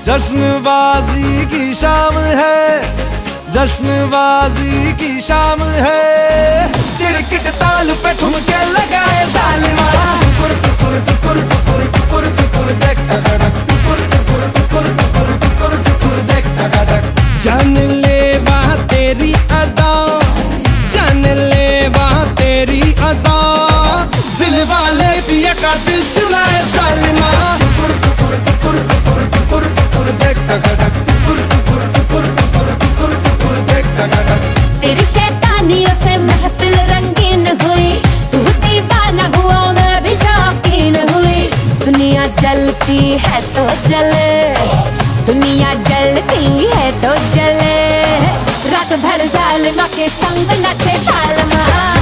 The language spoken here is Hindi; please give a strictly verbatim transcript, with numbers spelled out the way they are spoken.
जश्नबाजी की शाम है, जश्नबाजी की शाम है। टिरकिट ताल पे ठुमके लगाए जालिमा। टुकुर टुकुर टुकुर टुकुर टुकुर टुकुर देख टक टुकुर टुकुर टुकुर टुकुर टुकुर टुकुर देख टक। जान ले वह तेरी अदा, जान ले वह तेरी अदा, दिल वाले पिया का दिल चुराए जालिमा। टुकुर टुकुर टुकुर टुकुर टुकुर टुकुर देख टक टुकुर टुकुर टुकुर टुकुर टुकुर टुकुर देख टक। तेरी शैतानियों से महफिल रंगीन हुई, तू दीवाना हुआ मैं भी शौकीन हुई। दुनिया जलती है तो जले, दुनिया जलती है तो जले, रात भर जालिमा के संग नचे जालिमा।